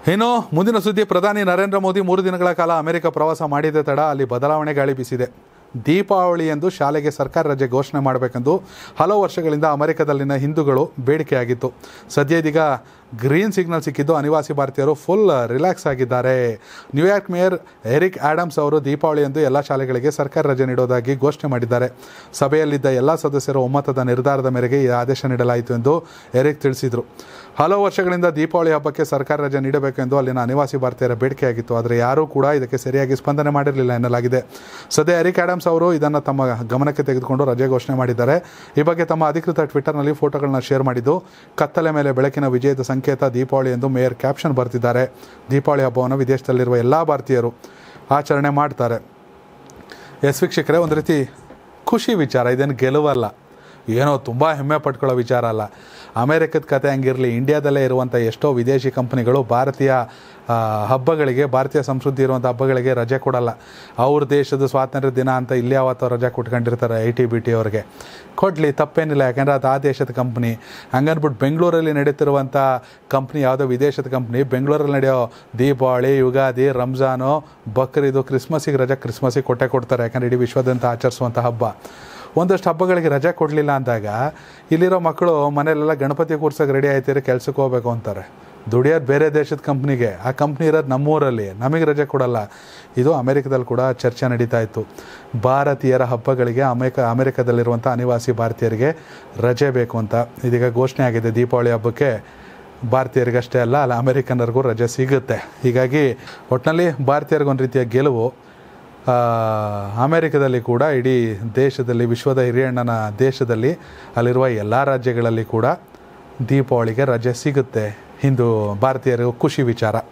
ಇನ್ನು ಮುಂದಿನ ಸುದ್ದಿ, ಪ್ರಧಾನಿ ನರೇಂದ್ರ ಮೋದಿ 3 ದಿನಗಳ ಕಾಲ ಅಮೆರಿಕ ಪ್ರವಾಸ ಮಾಡಿದ ತಡ ಅಲ್ಲಿ ಬದಲಾವಣೆ ಗಾಳಿ ಬೀಸಿದೆ. ದೀಪಾವಳಿ ಎಂದು ಶಾಲೆಗೆ ಸರ್ಕಾರ ರಜೆ ಘೋಷಣೆ ಮಾಡಬೇಕೆಂದು ಹಲವು ವರ್ಷಗಳಿಂದ ಅಮೆರಿಕದಲ್ಲಿನ ಹಿಂದೂಗಳು ಬೇಡಿಕೆಯಾಗಿತ್ತು. ಸದ್ಯ ಇದೀಗ ಗ್ರೀನ್ ಸಿಗ್ನಲ್ ಸಿಕ್ಕಿದ್ದು ಅನಿವಾಸಿ ಭಾರತೀಯರು ಫುಲ್ ರಿಲ್ಯಾಕ್ಸ್ ಆಗಿದ್ದಾರೆ. ನ್ಯೂಯಾರ್ಕ್ ಮೇಯರ್ ಎರಿಕ್ ಆಡಮ್ಸ್ ಅವರು ದೀಪಾವಳಿ ಎಂದು ಎಲ್ಲ ಶಾಲೆಗಳಿಗೆ ಸರ್ಕಾರ ರಜೆ ನೀಡೋದಾಗಿ ಘೋಷಣೆ ಮಾಡಿದ್ದಾರೆ. ಸಭೆಯಲ್ಲಿದ್ದ ಎಲ್ಲ ಸದಸ್ಯರ ಒಮ್ಮತದ ನಿರ್ಧಾರದ ಮೇರೆಗೆ ಈ ಆದೇಶ ನೀಡಲಾಯಿತು ಎಂದು ಎರಿಕ್ ತಿಳಿಸಿದರು. ಹಲವು ವರ್ಷಗಳಿಂದ ದೀಪಾವಳಿ ಹಬ್ಬಕ್ಕೆ ಸರ್ಕಾರ ರಜೆ ನೀಡಬೇಕೆಂದು ಅಲ್ಲಿನ ಅನಿವಾಸಿ ಭಾರತೀಯರ ಬೇಡಿಕೆಯಾಗಿತ್ತು. ಆದರೆ ಯಾರೂ ಕೂಡ ಇದಕ್ಕೆ ಸರಿಯಾಗಿ ಸ್ಪಂದನೆ ಮಾಡಿರಲಿಲ್ಲ ಎನ್ನಲಾಗಿದೆ. ಸದ್ಯ ಎರಿಕ್ ಆಡಮ್ಸ್ ಅವರು ಇದನ್ನು ತಮ್ಮ ಗಮನಕ್ಕೆ ತೆಗೆದುಕೊಂಡು ರಜೆ ಘೋಷಣೆ ಮಾಡಿದ್ದಾರೆ. ಈ ಬಗ್ಗೆ ತಮ್ಮ ಅಧಿಕೃತ ಟ್ವಿಟರ್ನಲ್ಲಿ ಫೋಟೋಗಳನ್ನ ಶೇರ್ ಮಾಡಿದ್ದು, ಕತ್ತಲೆ ಮೇಲೆ ಬೆಳಕಿನ ವಿಜಯದ ಸಂಕೇತ ದೀಪಾವಳಿ ಎಂದು ಮೇಯರ್ ಕ್ಯಾಪ್ಷನ್ ಬರೆದಿದ್ದಾರೆ. ದೀಪಾವಳಿ ಹಬ್ಬವನ್ನು ವಿದೇಶದಲ್ಲಿರುವ ಎಲ್ಲ ಭಾರತೀಯರು ಆಚರಣೆ ಮಾಡ್ತಾರೆ. ವೀಕ್ಷಕರೇ, ಒಂದು ರೀತಿ ಖುಷಿ ವಿಚಾರ, ಇದೇನು ಗೆಲುವಲ್ಲ, ಏನೋ ತುಂಬ ಹೆಮ್ಮೆ ಪಟ್ಕೊಳ್ಳೋ ವಿಚಾರ ಅಲ್ಲ. ಅಮೇರಿಕದ ಕತೆ ಹಂಗಿರಲಿ, ಇಂಡಿಯಾದಲ್ಲೇ ಇರುವಂಥ ಎಷ್ಟೋ ವಿದೇಶಿ ಕಂಪ್ನಿಗಳು ಭಾರತೀಯ ಹಬ್ಬಗಳಿಗೆ, ಭಾರತೀಯ ಸಂಸ್ಕೃತಿ ಇರುವಂಥ ಹಬ್ಬಗಳಿಗೆ ರಜೆ ಕೊಡಲ್ಲ. ಅವ್ರ ದೇಶದ ಸ್ವಾತಂತ್ರ್ಯ ದಿನ ಅಂತ ಇಲ್ಲಿ ಯಾವತ್ತೋ ರಜೆ ಕೊಟ್ಕೊಂಡಿರ್ತಾರೆ IT-BT ಅವ್ರಿಗೆ. ಕೊಡಲಿ, ತಪ್ಪೇನಿಲ್ಲ, ಯಾಕೆಂದರೆ ಅದು ಆ ದೇಶದ ಕಂಪ್ನಿ. ಹಂಗನ್ಬಿಟ್ಟು ಬೆಂಗಳೂರಲ್ಲಿ ನಡೀತಿರುವಂಥ ಕಂಪ್ನಿ ಯಾವುದೋ ವಿದೇಶದ ಕಂಪ್ನಿ, ಬೆಂಗಳೂರಲ್ಲಿ ನಡೆಯೋ ದೀಪಾವಳಿ, ಯುಗಾದಿ, ರಂಜಾನು, ಬಕ್ರೀದು, ಕ್ರಿಸ್ಮಸ್ಸಿಗೆ ರಜೆ ಕ್ರಿಸ್ಮಸ್ಸಿಗೆ ಕೊಡ್ತಾರೆ. ಯಾಕಂದರೆ ಇಡೀ ವಿಶ್ವದಂತ ಆಚರಿಸುವಂಥ ಹಬ್ಬ. ಒಂದಷ್ಟು ಹಬ್ಬಗಳಿಗೆ ರಜೆ ಕೊಡಲಿಲ್ಲ ಅಂದಾಗ ಇಲ್ಲಿರೋ ಮಕ್ಕಳು ಮನೆಯಲ್ಲೆಲ್ಲ ಗಣಪತಿ ಕೂರ್ಸೋಕೆ ರೆಡಿ ಆಯ್ತೀರಿ, ಕೆಲ್ಸಕ್ಕೆ ಹೋಗ್ಬೇಕು ಅಂತಾರೆ. ದುಡಿಯೋದು ಬೇರೆ ದೇಶದ ಕಂಪ್ನಿಗೆ, ಆ ಕಂಪ್ನಿ ಇರೋದು ನಮ್ಮೂರಲ್ಲಿ, ನಮಗೆ ರಜೆ ಕೊಡಲ್ಲ. ಇದು ಅಮೆರಿಕದಲ್ಲಿ ಕೂಡ ಚರ್ಚೆ ನಡೀತಾ ಇತ್ತು. ಭಾರತೀಯರ ಹಬ್ಬಗಳಿಗೆ ಅಮೆರಿಕದಲ್ಲಿರುವಂಥ ಅನಿವಾಸಿ ಭಾರತೀಯರಿಗೆ ರಜೆ ಬೇಕು ಅಂತ ಇದೀಗ ಘೋಷಣೆ ಆಗಿದೆ. ದೀಪಾವಳಿ ಹಬ್ಬಕ್ಕೆ ಭಾರತೀಯರಿಗಷ್ಟೇ ಅಲ್ಲ, ಅಮೆರಿಕನ್ನರಿಗೂ ರಜೆ ಸಿಗುತ್ತೆ. ಹೀಗಾಗಿ ಒಟ್ಟಿನಲ್ಲಿ ಭಾರತೀಯರಿಗೊಂದು ರೀತಿಯ ಗೆಲುವು. ಅಮೆರಿಕದಲ್ಲಿ ಕೂಡ, ಇಡೀ ದೇಶದಲ್ಲಿ, ವಿಶ್ವದ ಹಿರಿಯಣ್ಣನ ದೇಶದಲ್ಲಿ ಅಲ್ಲಿರುವ ಎಲ್ಲ ರಾಜ್ಯಗಳಲ್ಲಿ ಕೂಡ ದೀಪಾವಳಿಗೆ ರಜೆ ಸಿಗುತ್ತೆ. ಹಿಂದೂ ಭಾರತೀಯರಿಗೂ ಖುಷಿ ವಿಚಾರ.